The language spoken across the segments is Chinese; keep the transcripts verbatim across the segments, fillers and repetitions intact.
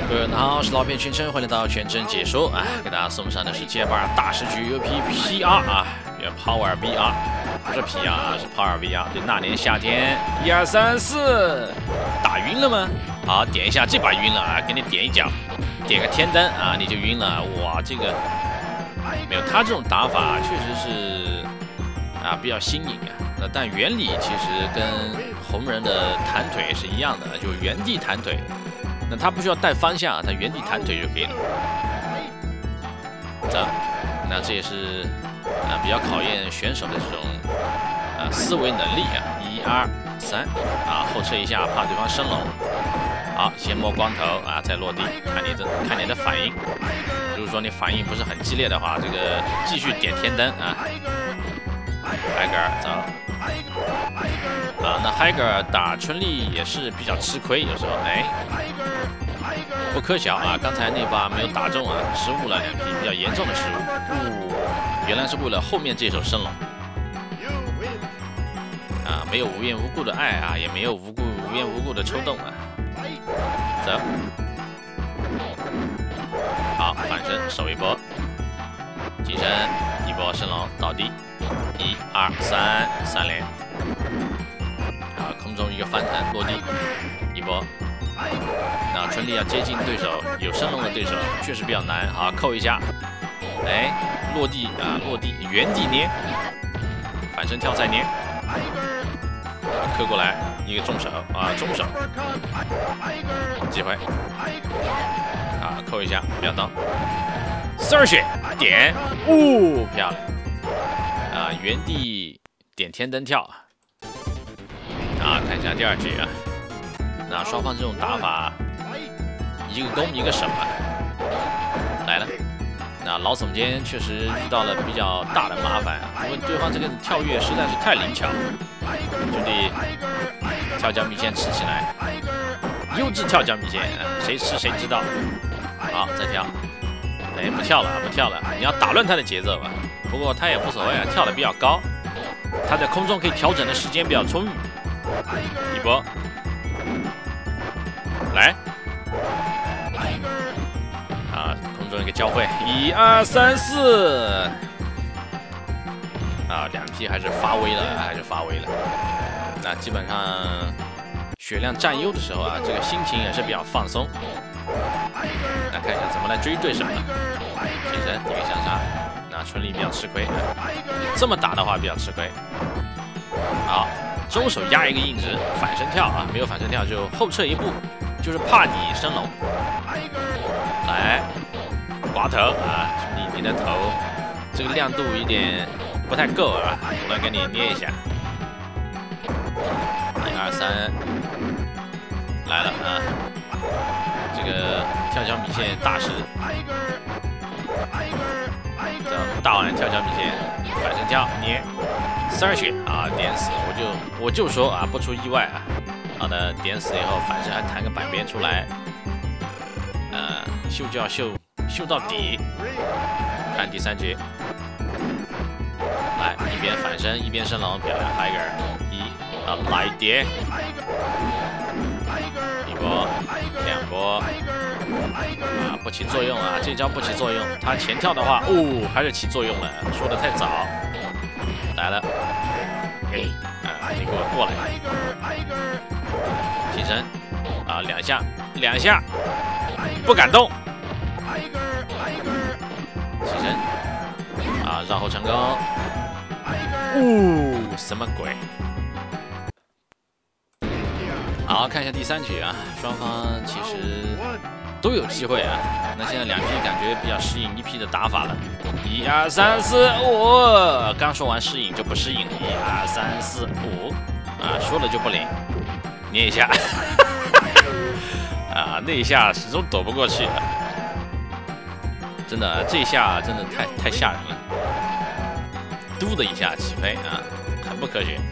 各位好，我是老片全程，欢迎来到全程解说啊！给大家送上的是街霸大师局 U P P R 啊，叫 Power V R， 不是 P R 啊，是 Power V R。对，那年夏天，一二三四，打晕了吗？好，点一下，这把晕了啊，给你点一脚，点个天灯啊，你就晕了。哇，这个没有他这种打法，确实是啊比较新颖啊。那但原理其实跟红人的弹腿是一样的，就原地弹腿。 那他不需要带方向，他原地弹腿就可以了。这，那这也是啊比较考验选手的这种啊思维能力啊。一二三啊，后撤一下，怕对方升龙。好，先摸光头啊，再落地，看你的看你的反应。如果说你反应不是很激烈的话，这个继续点天灯啊。海格尔走。啊，那海格尔打春丽也是比较吃亏，有时候哎。 不可小啊！刚才那把没有打中啊，失误了两匹比较严重的失误。哦，原来是为了后面这手升龙啊，没有无缘无故的爱啊，也没有无故无缘无故的抽动啊。走，好，反身手一波，起身一波升龙倒地，一二三三连，好，空中一个翻弹落地，一波。 那春丽要接近对手，有升龙的对手确实比较难。好，扣一下，哎，落地啊，落地原地捏，反身跳再捏，磕过来一个重手啊，中手，机会啊，扣一下，不要动，四二血点，哦，漂亮啊，原地点天灯跳啊，看一下第二局啊。 那双方这种打法，一个攻一个守啊，来了。那老总监确实遇到了比较大的麻烦，因为对方这个跳跃实在是太灵巧，兄弟，跳脚米线吃起来，优质跳脚米线，谁吃谁知道。好，再跳，哎，不跳了，不跳了，你要打乱他的节奏吧。不过他也无所谓啊，跳得比较高，他在空中可以调整的时间比较充裕。一波。 来，啊，空中一个交汇，一二三四，啊，两匹还是发威了，还是发威了。那基本上血量占优的时候啊，这个心情也是比较放松。那看一下怎么来追对手呢？起身一个向杀，那春丽比较吃亏，这么打的话比较吃亏。好，中手压一个硬直，反身跳啊，没有反身跳就后撤一步。 就是怕你升龙，来刮头啊，兄弟，你的头这个亮度有点不太够啊，我来给你捏一下，一二三，来了啊，这个跳脚米线大师，走，大碗跳脚米线，反身跳捏，三血啊，点死，我就我就说啊，不出意外啊。 好的，点死以后反身还弹个板边出来，呃，秀就要秀秀到底。看第三局，来一边反身一边升龙，漂亮，海格尔一啊来叠，一波两波啊不起作用啊，这招不起作用，他前跳的话，哦还是起作用了，说的太早，来了，哎啊你给我过来。 起身啊，两下，两下，不敢动。起身啊，绕后成功。哦，什么鬼？好，看一下第三局啊，双方其实都有机会啊。那现在两匹感觉比较适应一匹的打法了。一二三四五，刚说完适应就不适应了。一二三四五，啊，说了就不灵。 捏一下，啊，那一下始终躲不过去，真的，这一下真的太太吓人了，嘟的一下起飞啊，很不科学。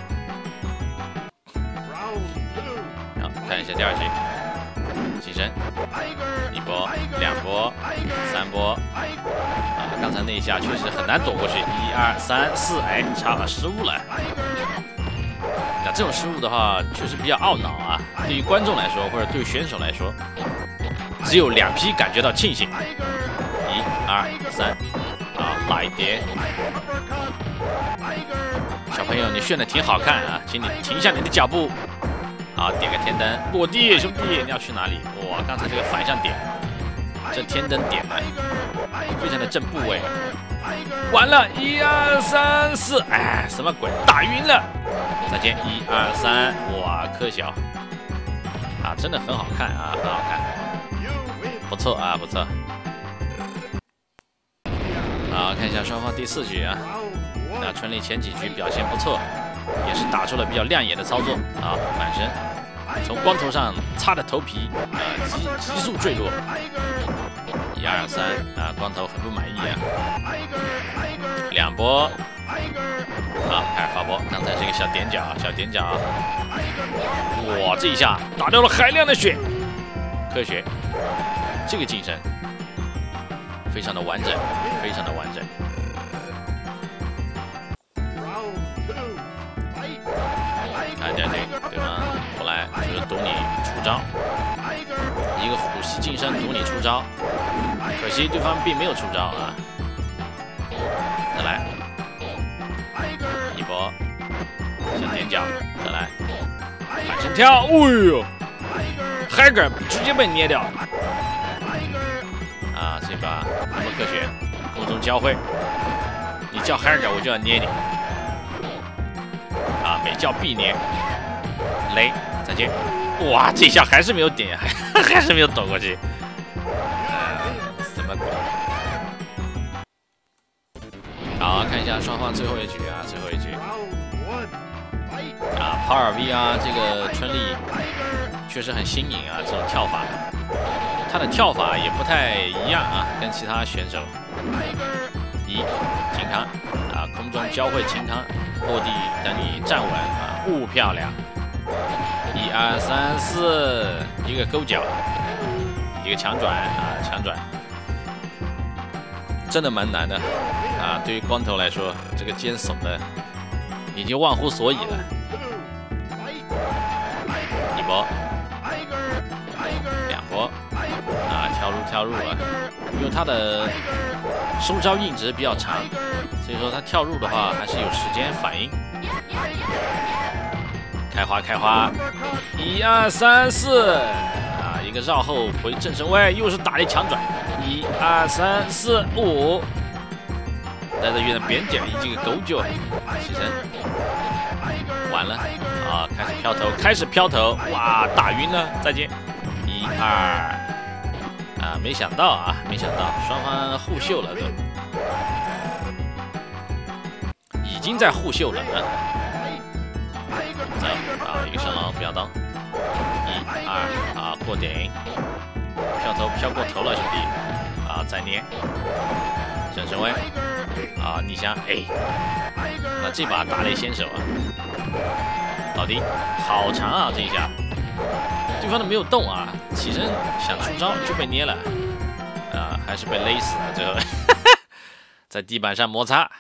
好，看一下第二局，起身，一波、两波、三波，啊，刚才那一下确实很难躲过去，一二三四，哎，差了失误了。 那这种失误的话，确实比较懊恼啊。对于观众来说，或者对于选手来说， 只有两批感觉到庆幸。一、二、三，啊，来点。小朋友，你炫的挺好看啊，请你停下你的脚步。好，点个天灯，落地，兄弟，你要去哪里？哇，刚才这个反向点，这天灯点的非常的正部位。完了，一二三四，哎，什么鬼？打晕了。再见，一二三，哇，科小。啊，真的很好看啊，很好看，不错啊，不错。好，看一下双方第四局啊，那春丽前几局表现不错，也是打出了比较亮眼的操作啊，反身从光头上擦的头皮，呃，急急速坠落。一二三啊，光头很不满意啊。两波，好，开始发波，刚才是一个小点脚，小点脚。哇，这一下打掉了海量的血，科学，这个精神非常的完整，非常的完整。看见这对方过来就是赌你出招，一个虎膝近身赌你出招，可惜对方并没有出招啊。再来一波小点脚，再来。反身跳，哎呦，海格直接被捏掉。啊，这把很不科学，空中交汇，你叫海格我就要捏你。啊，没叫必捏，雷，再见。哇，这下还是没有点，还还是没有躲过去。呃，什么鬼？好，看一下双方最后一局啊，最后一局。啊，帕尔 V 啊，这个春丽确实很新颖啊，这种跳法，他的跳法也不太一样啊，跟其他选手。一秦康啊，空中交汇秦康，落地等你站稳啊，呜漂亮！一二三四，一个勾脚，一个强转啊，强转，真的蛮难的啊。对于光头来说，这个肩耸的已经忘乎所以了。一波，两波，啊，跳入跳入啊，因为他的收招硬直比较长，所以说他跳入的话还是有时间反应。开花开花，一二三四，啊，一个绕后回正身位，又是打了一强转，一二三四五，带着月的扁脚以及个勾脚起身，完了啊，开始飘头，开始飘头，哇，打晕了，再见，一二。啊，没想到啊，没想到双方互秀了都，已经在互秀了啊！走啊，一个升龙飙刀，一二啊，过顶，飘头飘过头了，兄弟啊，再捏，正身位啊，逆向，哎，那这把打雷先手啊，倒地，好长啊这一下。对方都没有动啊，起身想出招就被捏了，啊，还是被勒死了。最后在地板上摩擦。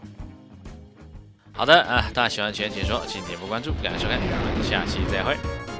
好的啊，大家喜欢全解说，请点播关注，感谢收看，我们下期再会。